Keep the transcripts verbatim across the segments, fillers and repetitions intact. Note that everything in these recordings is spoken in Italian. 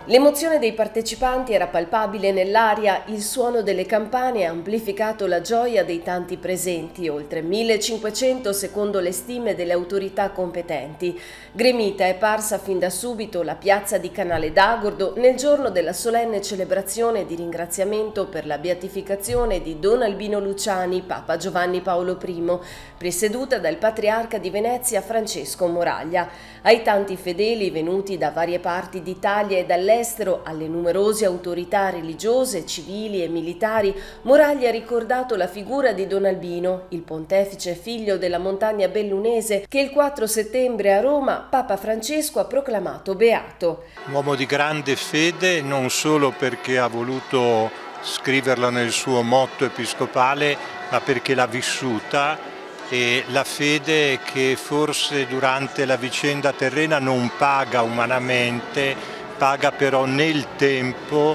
L'emozione dei partecipanti era palpabile nell'aria, il suono delle campane ha amplificato la gioia dei tanti presenti, oltre millecinquecento secondo le stime delle autorità competenti. Gremita è parsa fin da subito la piazza di Canale d'Agordo nel giorno della solenne celebrazione di ringraziamento per la beatificazione di Don Albino Luciani, Papa Giovanni Paolo primo, presieduta dal patriarca di Venezia Francesco Moraglia. Ai tanti fedeli venuti da varie parti d'Italia e dall'estero, alle numerose autorità religiose, civili e militari, Moraglia ha ricordato la figura di Don Albino, il pontefice figlio della montagna bellunese, che il quattro settembre a Roma Papa Francesco ha proclamato beato. Uomo di grande fede, non solo perché ha voluto scriverla nel suo motto episcopale, ma perché l'ha vissuta, e la fede che forse durante la vicenda terrena non paga umanamente, paga però nel tempo,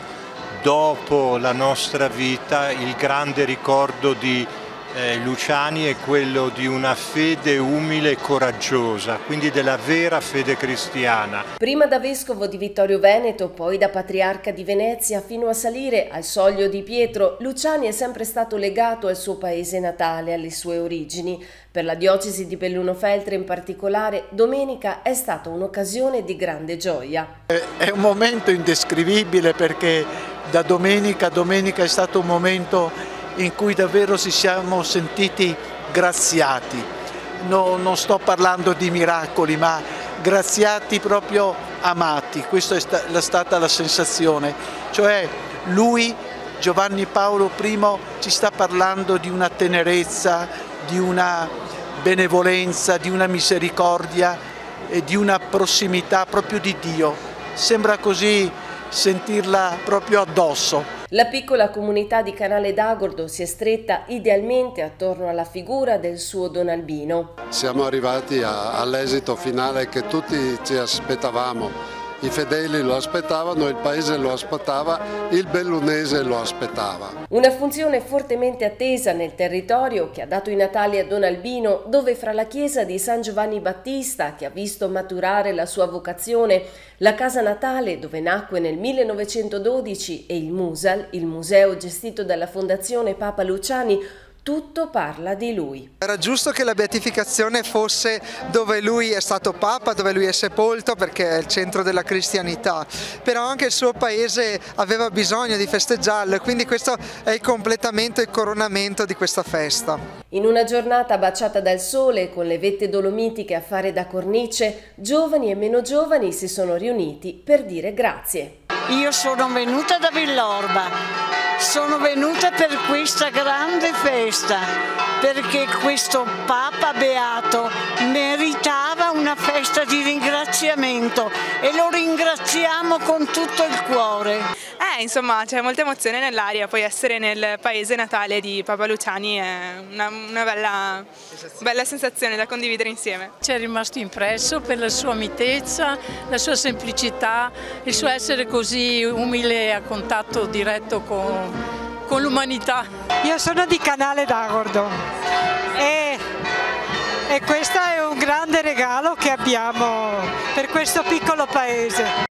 dopo la nostra vita. Il grande ricordo di eh, Luciani è quello di una fede umile e coraggiosa, quindi della vera fede cristiana. Prima da vescovo di Vittorio Veneto, poi da patriarca di Venezia, fino a salire al soglio di Pietro, Luciani è sempre stato legato al suo paese natale, alle sue origini. Per la diocesi di Belluno Feltre in particolare, domenica è stata un'occasione di grande gioia. È un momento indescrivibile perché da domenica a domenica è stato un momento in cui davvero ci siamo sentiti graziati. No, non sto parlando di miracoli, ma graziati proprio amati. Questa è stata la sensazione. Cioè lui, Giovanni Paolo primo, ci sta parlando di una tenerezza, di una benevolenza, di una misericordia e di una prossimità proprio di Dio. Sembra così sentirla proprio addosso. La piccola comunità di Canale d'Agordo si è stretta idealmente attorno alla figura del suo Don Albino. Siamo arrivati all'esito finale che tutti ci aspettavamo. I fedeli lo aspettavano, il paese lo aspettava, il bellunese lo aspettava. Una funzione fortemente attesa nel territorio che ha dato i natali a Don Albino, dove fra la chiesa di San Giovanni Battista, che ha visto maturare la sua vocazione, la casa natale dove nacque nel millenovecentododici e il Musal, il museo gestito dalla Fondazione Papa Luciani, tutto parla di lui. Era giusto che la beatificazione fosse dove lui è stato Papa, dove lui è sepolto, perché è il centro della cristianità, però anche il suo paese aveva bisogno di festeggiarlo e quindi questo è il completamento e il coronamento di questa festa. In una giornata baciata dal sole, con le vette dolomitiche a fare da cornice, giovani e meno giovani si sono riuniti per dire grazie. Io sono venuta da Villorba, sono venuta per questa grande festa, perché questo Papa Beato meritava una festa di ringraziamento e lo ringraziamo con tutto il cuore. Eh, insomma, c'è molta emozione nell'aria, poi essere nel paese natale di Papa Luciani è una, una bella, bella sensazione da condividere insieme. Ci è rimasto impresso per la sua mitezza, la sua semplicità, il suo essere così umile a contatto diretto con, con l'umanità. Io sono di Canale d'Agordo e, e questo è un grande regalo che abbiamo per questo piccolo paese.